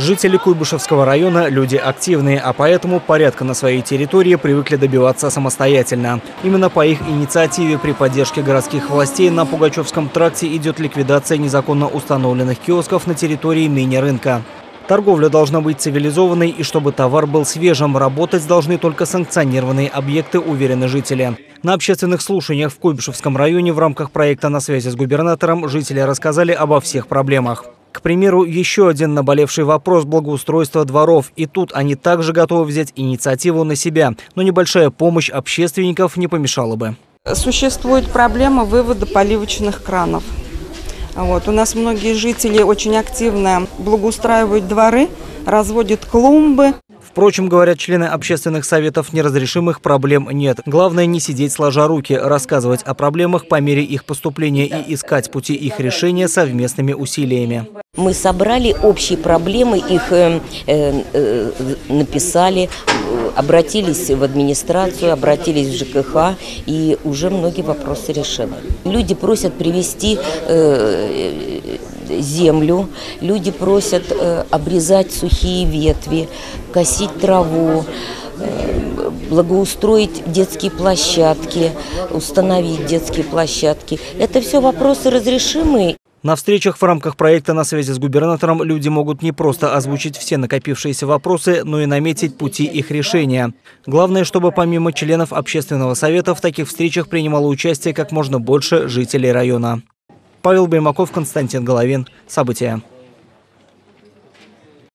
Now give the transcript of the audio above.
Жители Куйбышевского района – люди активные, а поэтому порядка на своей территории привыкли добиваться самостоятельно. Именно по их инициативе при поддержке городских властей на Пугачевском тракте идет ликвидация незаконно установленных киосков на территории мини-рынка. Торговля должна быть цивилизованной, и чтобы товар был свежим, работать должны только санкционированные объекты, уверены жители. На общественных слушаниях в Куйбышевском районе в рамках проекта «На связи с губернатором» жители рассказали обо всех проблемах. К примеру, еще один наболевший вопрос – благоустройства дворов. И тут они также готовы взять инициативу на себя. Но небольшая помощь общественников не помешала бы. Существует проблема вывода поливочных кранов. У нас многие жители очень активно благоустраивают дворы, разводят клумбы. Впрочем, говорят члены общественных советов, неразрешимых проблем нет. Главное не сидеть сложа руки, рассказывать о проблемах по мере их поступления и искать пути их решения совместными усилиями. Мы собрали общие проблемы, их написали, обратились в администрацию, обратились в ЖКХ, и уже многие вопросы решены. Люди просят привезти землю, люди просят обрезать сухие ветви, косить траву, благоустроить детские площадки, установить детские площадки. Это все вопросы разрешимые. На встречах в рамках проекта «На связи с губернатором» люди могут не просто озвучить все накопившиеся вопросы, но и наметить пути их решения. Главное, чтобы помимо членов общественного совета в таких встречах принимало участие как можно больше жителей района. Павел Баймаков, Константин Головин. События.